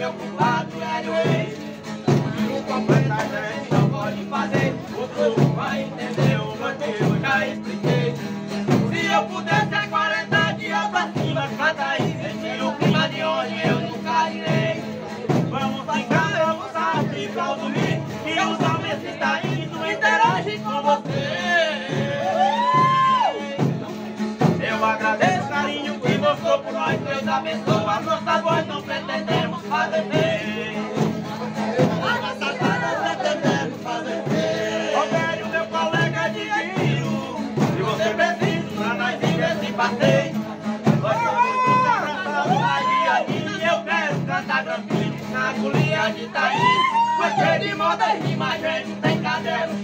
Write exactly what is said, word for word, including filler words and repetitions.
meu culpado é o rei. E o completa a gente não pode fazer. O povo vai entender o motivo, já expliquei. Se eu pudesse há quarenta dias pra cima, canta aí. Sentir o clima de hoje eu nunca irei. Vamos ficar, vamos sair pra dormir. E os homens que tá indo interagem com você. Eu agradeço o carinho que mostrou por nós. Deus abençoa as nossas voz, não pretendemos fazer bem. A nossa voz não pretendemos fazer bem. Ô velho, meu colega de tiro, se você precisa pra nós viver esse passeio. Nós estamos abraçados na dia a dia e eu quero cantar granfim na folia de Itaí. Porque de moda e rima a gente tem caderno